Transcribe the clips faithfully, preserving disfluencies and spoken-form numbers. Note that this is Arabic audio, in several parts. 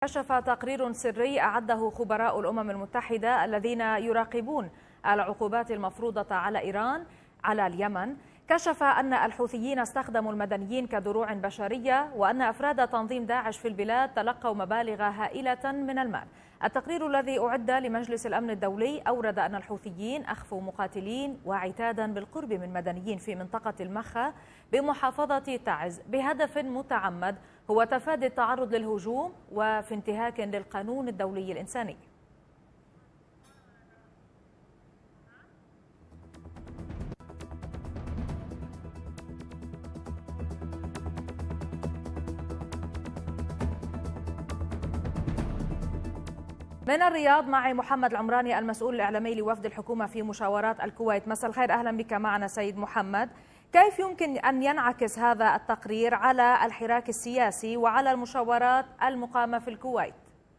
كشف تقرير سري أعده خبراء الأمم المتحدة الذين يراقبون العقوبات المفروضة على إيران على اليمن، كشف أن الحوثيين استخدموا المدنيين كدروع بشرية، وأن أفراد تنظيم داعش في البلاد تلقوا مبالغ هائلة من المال. التقرير الذي أعد لمجلس الأمن الدولي أورد أن الحوثيين أخفوا مقاتلين وعتادا بالقرب من مدنيين في منطقة المخا بمحافظة تعز بهدف متعمد هو تفادي التعرض للهجوم وفي انتهاك للقانون الدولي الإنساني. من الرياض معي محمد العمراني المسؤول الإعلامي لوفد الحكومة في مشاورات الكويت. مساء الخير، أهلا بك معنا سيد محمد. كيف يمكن أن ينعكس هذا التقرير على الحراك السياسي وعلى المشاورات المقامة في الكويت؟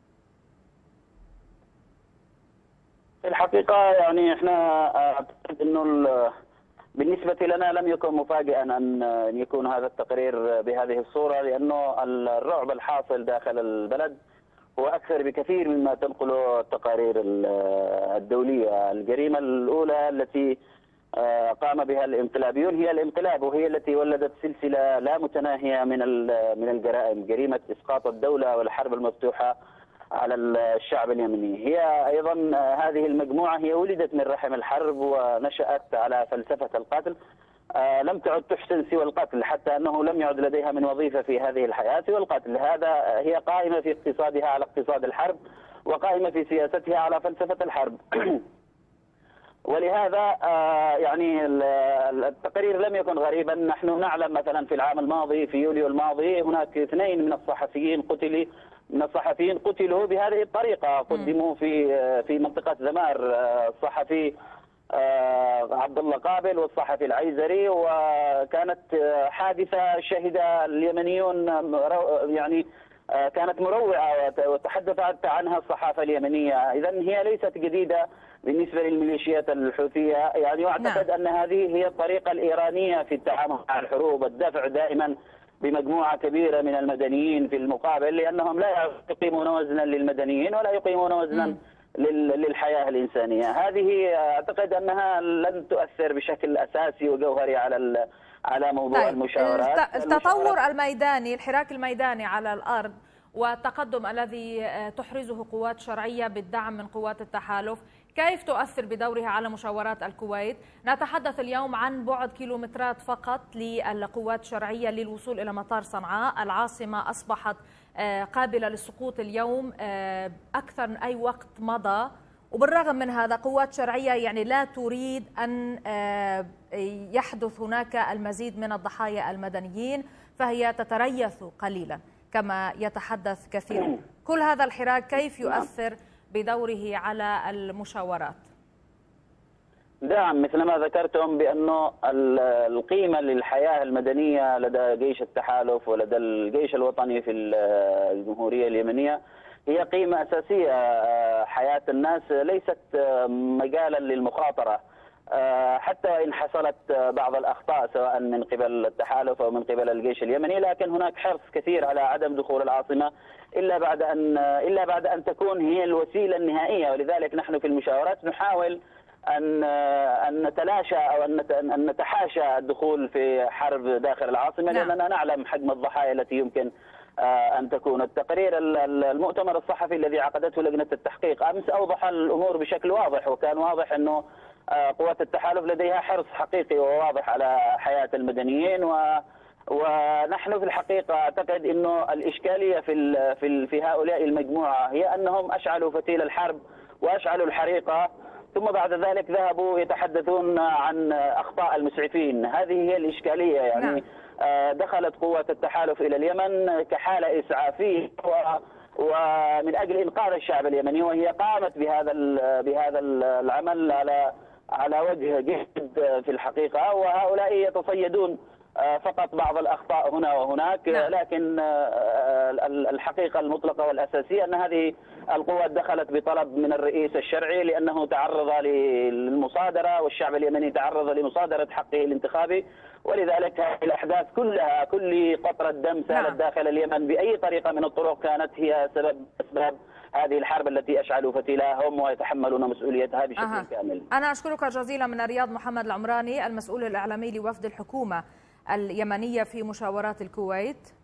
في الحقيقة يعني احنا أعتقد أنه بالنسبة لنا لم يكن مفاجئا أن يكون هذا التقرير بهذه الصورة، لأنه الرعب الحاصل داخل البلد هو أكثر بكثير مما تنقله التقارير الدولية. الجريمة الأولى التي قام بها الانقلابيون هي الانقلاب، وهي التي ولدت سلسلة لا متناهية من من الجرائم، جريمة إسقاط الدولة والحرب المفتوحة على الشعب اليمني. هي أيضا هذه المجموعة هي ولدت من رحم الحرب ونشأت على فلسفة القتل، آه لم تعد تحسن سوى القتل، حتى أنه لم يعد لديها من وظيفة في هذه الحياة سوى القتل. هذا هي قائمة في اقتصادها على اقتصاد الحرب، وقائمة في سياستها على فلسفة الحرب. ولهذا آه يعني التقرير لم يكن غريبا. نحن نعلم مثلا في العام الماضي في يوليو الماضي هناك اثنين من الصحفيين قتلوا من الصحفيين قتلوا بهذه الطريقة، قدموا في في منطقة ذمار، الصحفي عبد الله قابل والصحفي العيزري، وكانت حادثة شهد اليمنيون يعني كانت مروعة وتحدثت عنها الصحافة اليمنية. إذن هي ليست جديدة بالنسبة للميليشيات الحوثية يعني، واعتقد أن هذه هي الطريقة الإيرانية في التعامل مع الحروب، الدفع دائما بمجموعة كبيرة من المدنيين في المقابل، لأنهم لا يقيمون وزنا للمدنيين ولا يقيمون وزنا م. للحياة الإنسانية. هذه أعتقد أنها لن تؤثر بشكل أساسي وجوهري على على موضوع طيب. المشاورات. التطور الميداني، الحراك الميداني على الأرض والتقدم الذي تحرزه قوات شرعية بالدعم من قوات التحالف، كيف تؤثر بدورها على مشاورات الكويت؟ نتحدث اليوم عن بعد كيلومترات فقط للقوات الشرعية للوصول إلى مطار صنعاء. العاصمة أصبحت قابلة للسقوط اليوم أكثر من أي وقت مضى، وبالرغم من هذا قوات شرعية يعني لا تريد أن يحدث هناك المزيد من الضحايا المدنيين، فهي تتريث قليلا كما يتحدث كثيرون. كل هذا الحراك كيف يؤثر بدوره على المشاورات؟ نعم، مثل ما ذكرتم بأنه القيمة للحياة المدنية لدى جيش التحالف ولدى الجيش الوطني في الجمهورية اليمنية هي قيمة أساسية. حياة الناس ليست مجالا للمخاطرة، حتى وإن حصلت بعض الأخطاء سواء من قبل التحالف أو من قبل الجيش اليمني، لكن هناك حرص كثير على عدم دخول العاصمة إلا بعد أن إلا بعد أن تكون هي الوسيلة النهائية. ولذلك نحن في المشاورات نحاول أن أن نتلاشى أو أن نتحاشى الدخول في حرب داخل العاصمة، لأننا نعلم حجم الضحايا التي يمكن أن تكون. التقرير المؤتمر الصحفي الذي عقدته لجنة التحقيق أمس أوضح الأمور بشكل واضح، وكان واضح أنه قوات التحالف لديها حرص حقيقي وواضح على حياة المدنيين، و ونحن في الحقيقة أعتقد أنه الإشكالية في في في هؤلاء المجموعة هي أنهم أشعلوا فتيل الحرب وأشعلوا الحريقة، ثم بعد ذلك ذهبوا يتحدثون عن أخطاء المسعفين. هذه هي الإشكالية يعني. دخلت قوات التحالف إلى اليمن كحالة إسعافية ومن أجل إنقاذ الشعب اليمني، وهي قامت بهذا بهذا العمل على على وجه جد في الحقيقة، وهؤلاء يتصيدون فقط بعض الأخطاء هنا وهناك. نعم. لكن الحقيقة المطلقة والأساسية أن هذه القوات دخلت بطلب من الرئيس الشرعي لأنه تعرض للمصادرة، والشعب اليمني تعرض لمصادرة حقه الانتخابي، ولذلك هذه الأحداث كلها، كل قطرة دم سالت نعم. داخل اليمن بأي طريقة من الطرق كانت هي سبب أسباب هذه الحرب التي أشعلوا فتيلاهم ويتحملون مسؤوليتها بشكل أه. كامل. أنا أشكرك جزيلا من الرياض محمد العمراني، المسؤول الإعلامي لوفد الحكومة اليمنية في مشاورات الكويت.